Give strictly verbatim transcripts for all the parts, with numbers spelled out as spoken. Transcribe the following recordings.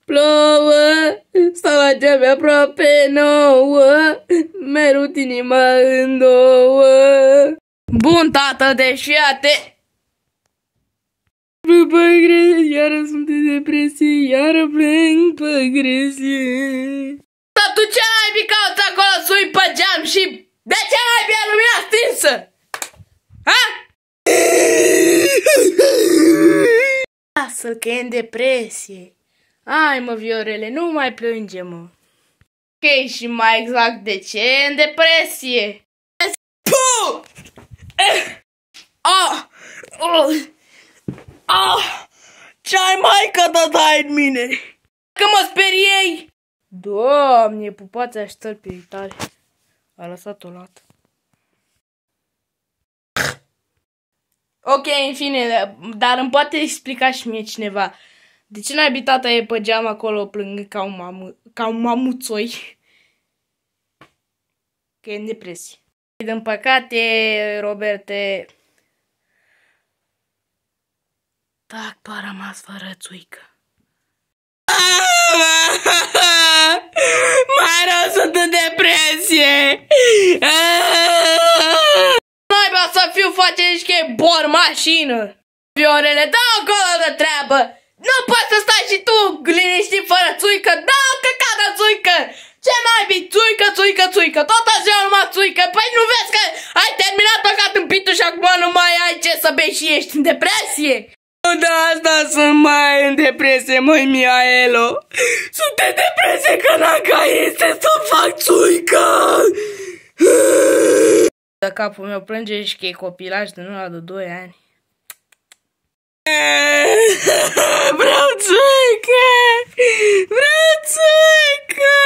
Plouă, steaua cea mai aproape nouă, merut inima în două. Bun, tată, deci fiate. Plâng pe gresie, iară sunt de depresie, iară plâng pe gresie. Tatu, ce naibii cauți acolo sui pe geam și de ce naibii e lumina stinsă? Ha? Lasă-l că e în depresie. Ai, mă, Viorele, nu mai plânge, mă. Ok, și mai exact de ce e în depresie? Puh! Ah! Oh! Ah! Ce-ai, maică, da dai în mine? Că mă speriei! Doamne, pupați aștepți pe tare. A lăsat-o lată. Ok, în fine, dar îmi poate explica și mie cineva. De ce n-ai tata e pe geam acolo plângând ca un, mamu ca un mamuțoi? Că e în depresie. Din păcate, Roberte... Tac, tu a rămas fără țuică. Mai rău, sunt în depresie! Naiba să fiu, face nici că e bor mașină! Viorele, dă acolo de treabă! Nu poți să stai și tu liniștit fără țuică! Da, căcat de țuică! Ce naibii? Țuică, țuică, țuică! Tot așa numai țuică! Păi nu vezi că ai terminat băgat în pitu și acum nu mai ai ce să bei și ești în depresie? De asta sunt mai în depresie, măi, Miaelo! Sunt în depresie că n-aca este să fac țuică! De capul meu plânge și că e copilaj din ăla de doi ani. Vreau țuică! Vreau țuică!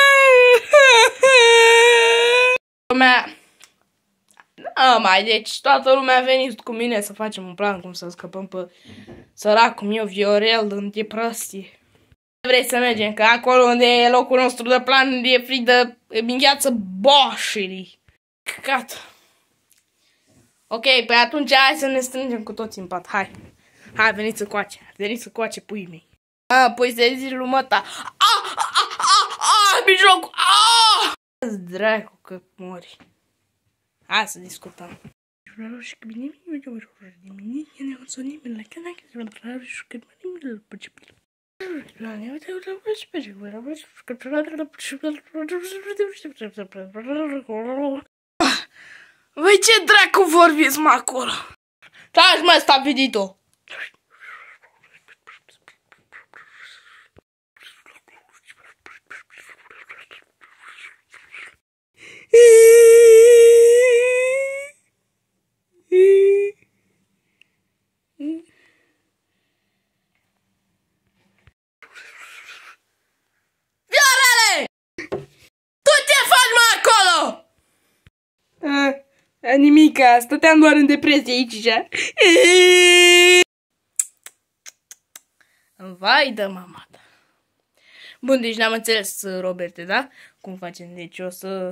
Lumea... Da, mai, deci toată lumea a venit cu mine să facem un plan cum să scăpăm pe săracul meu Viorel din depresie. Vrei să mergem, că acolo unde e locul nostru de plan e frig de îngheață boșirii. Căcat. Ok, pe atunci hai să ne strângem cu toți în pat, hai. Hai, veniți încoace, veniți încoace, puii mei. A, păi să-i zici lui măta. A, a, a, a, a, mijlocul, a! Dracu că mori. Hai să discutăm. Voi ce dracu vorbiți, mă, acolo? Taci, mă, stabilit-o! Viorele! Tu ce faci, mă, acolo? A, nimica, stăteam doar în depresie aici, așa. Vai de mama ta. Bun, deci n-am înțeles, Roberte, da? Cum facem? Deci o să...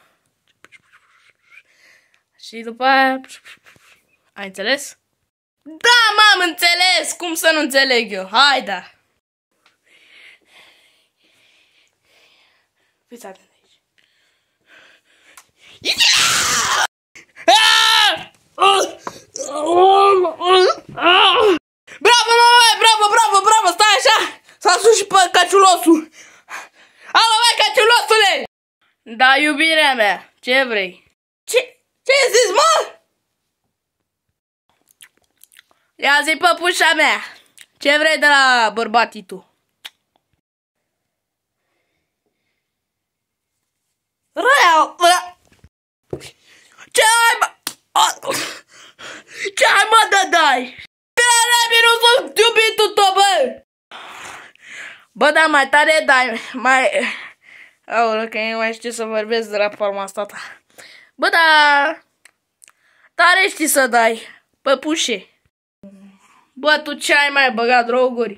Și după aia... Ai înțeles? Da, m-am înțeles! Cum să nu înțeleg eu? Hai, da! Fiți atent aici. Bravo, mama, bravo, bravo, bravo! Stai așa! S-a sus și pe căciulosul! Alo, băi, căciulosule! Da, iubirea mea, ce vrei? Ce? Ce zici, mă? Ia zi, păpușa mea, ce vrei de la bărbatii tu? Rău, rău. Ce ai, mă? Ce ai, mă, de dai? Bine, nu sunt iubitul tău, bă! Bă, dar mai tare dai, mai... Aoleu, că nu mai știu să vorbesc de la palma asta ta. Bă, dar... Tare știi să dai, păpușe. Bă, tu ce ai mai băgat droguri?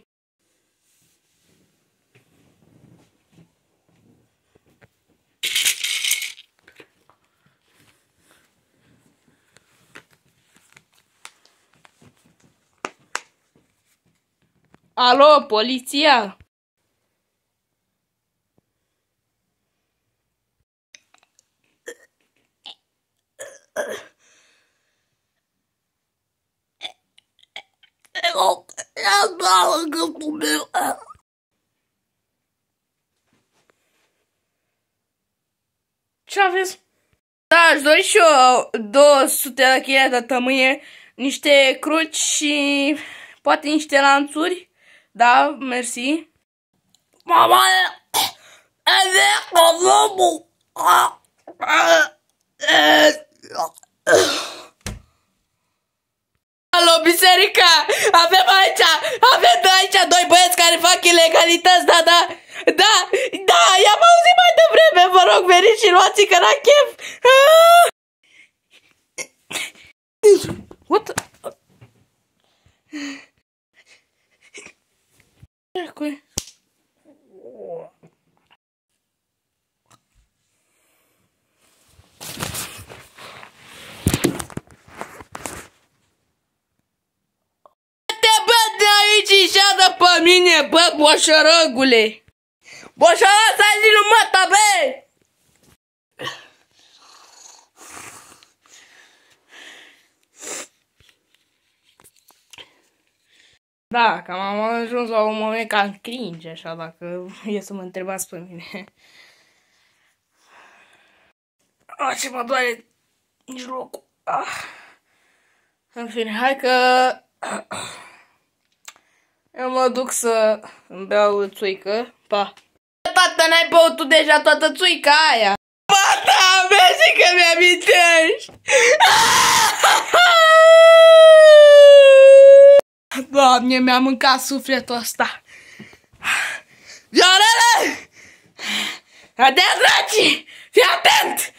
Alo, poliția? Ce aveți? Da, aș dori și eu două sute de chile de tămâie, niște cruci și poate niște lanțuri. Da, mersi. Mama, alo, biserica! Avem aici, avem aici doi băieți care fac ilegalități, da, da, da, da, i-am auzit mai devreme, vă rog, veniți și luați că la chef. What the... Ce și șadă pe mine, bă, boșorăgule! Boșorăg, stai din lumăta, bă! Da, cam am ajuns la un moment cam cringe, așa, dacă e să mă întrebați pe mine. Ah, ce mă doare mijlocul. Ah. În fine, hai că... Eu mă duc să îmi beau țuică. Pa! Tată, n-ai băut tu deja toată țuica aia? Ba da, mersi că mi-amintești! Doamne, mi-a mâncat sufletul ăsta. Viorele! Adea, dragi! Fii atent!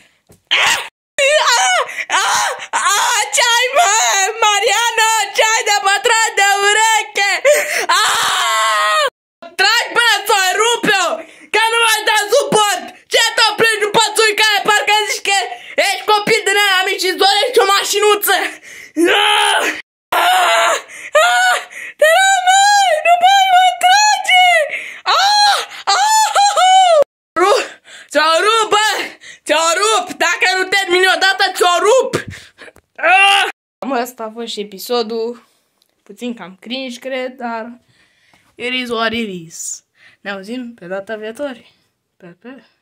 Ce-ai, mă, Mariana? Ce-ai de pătrat de ureche? Tragi până ți-o rupe-o, că nu mai da suport! Ce te-o plângi după țuicaie? Parcă zici că ești copil din aia mici și-ți dorești o mașinuță! Te rămâi! Nu mai mă trage! Ți-o rup, bă! Ți-o rup! Dacă nu termini odată, ți-o rup! Cam ăsta a fost și episodul. Puțin cam cringe, cred, dar... It is what it is. Ne auzim pe data viitoare. Pe, pe.